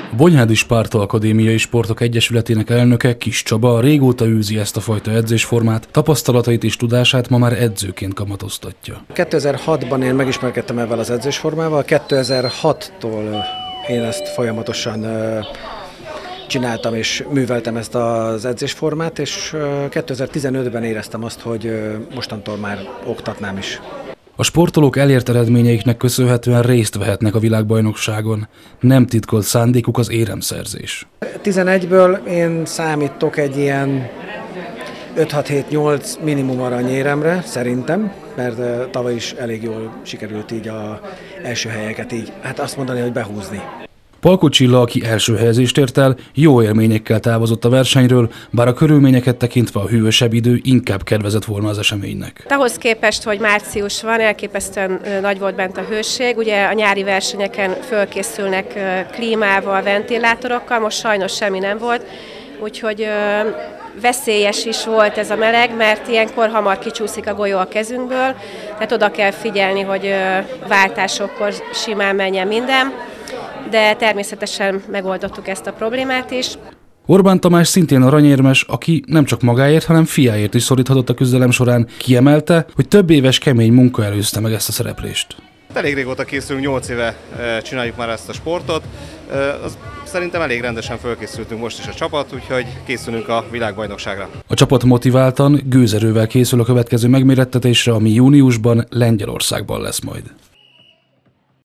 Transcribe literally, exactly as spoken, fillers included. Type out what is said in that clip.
Bonyhádi Spárta Akadémiai Sportok Egyesületének elnöke Kiss Csaba régóta űzi ezt a fajta edzésformát, tapasztalatait és tudását ma már edzőként kamatoztatja. kétezer-hatban én megismerkedtem ezzel az edzésformával, kétezer-hattól én ezt folyamatosan csináltam és műveltem ezt az edzésformát, és kétezer-tizenötben éreztem azt, hogy mostantól már oktatnám is. A sportolók elért eredményeiknek köszönhetően részt vehetnek a világbajnokságon. Nem titkolt szándékuk az éremszerzés. tizenegyből én számítok egy ilyen öt-hat-hét-nyolc minimum aranyéremre, szerintem, mert tavaly is elég jól sikerült így az első helyeket így, hát azt mondani, hogy behúzni. Palko Csilla, aki első helyezést ért el, jó élményekkel távozott a versenyről, bár a körülményeket tekintve a hűvösebb idő inkább kedvezett volna az eseménynek. Ahhoz képest, hogy március van, elképesztően nagy volt bent a hőség. Ugye a nyári versenyeken fölkészülnek klímával, ventilátorokkal, most sajnos semmi nem volt, úgyhogy veszélyes is volt ez a meleg, mert ilyenkor hamar kicsúszik a golyó a kezünkből, tehát oda kell figyelni, hogy váltásokkor simán menjen minden. De természetesen megoldottuk ezt a problémát is. Orbán Tamás szintén aranyérmes, aki nem csak magáért, hanem fiáért is szoríthatott a küzdelem során, kiemelte, hogy több éves kemény munka előzte meg ezt a szereplést. Elég régóta készülünk, nyolc éve csináljuk már ezt a sportot. Az szerintem elég rendesen fölkészültünk most is a csapat, úgyhogy készülünk a világbajnokságra. A csapat motiváltan, gőzerővel készül a következő megmérettetésre, ami júniusban Lengyelországban lesz majd.